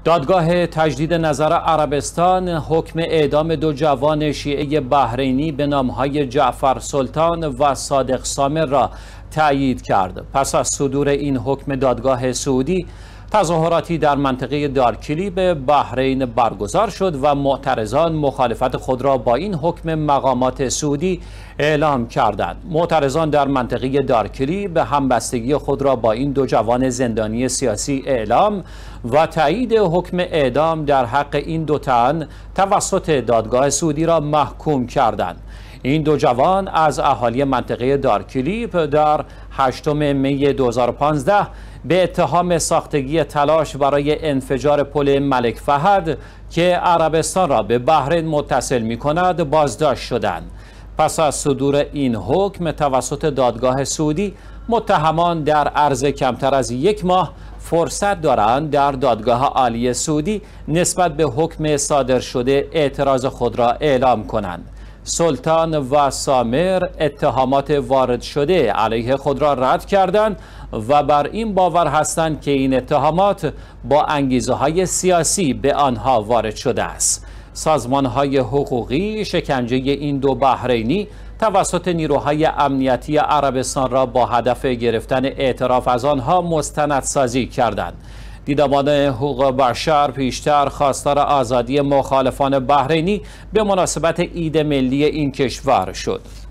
دادگاه تجدید نظر عربستان حکم اعدام 2 جوان شیعه بحرینی به نامهای جعفر سلطان و صادق سامر را تأیید کرد. پس از صدور این حکم دادگاه سعودی، تظاهراتی در منطقه دارکلی به بحرین برگزار شد و معترضان مخالفت خود را با این حکم مقامات سعودی اعلام کردند. معترضان در منطقه دارکلی به همبستگی خود را با این 2 جوان زندانی سیاسی اعلام و تایید حکم اعدام در حق این 2 تن توسط دادگاه سعودی را محکوم کردند. این 2 جوان از اهالی منطقه دارکلیپ در 8 می 2015 به اتهام ساختگی تلاش برای انفجار پل ملک فهد که عربستان را به بحرین متصل می کند بازداشت شدند. پس از صدور این حکم توسط دادگاه سعودی، متهمان در عرض کمتر از 1 ماه فرصت دارند در دادگاه عالی سعودی نسبت به حکم صادر شده اعتراض خود را اعلام کنند. سلطان و سامر اتهامات وارد شده علیه خود را رد کردند و بر این باور هستند که این اتهامات با انگیزه‌های سیاسی به آنها وارد شده است. سازمان‌های حقوقی شکنجه این 2 بحرینی توسط نیروهای امنیتی عربستان را با هدف گرفتن اعتراف از آنها مستندسازی کردند. دیدبان حقوق بشر پیشتر خواستار آزادی مخالفان بحرینی به مناسبت عید ملی این کشور شد.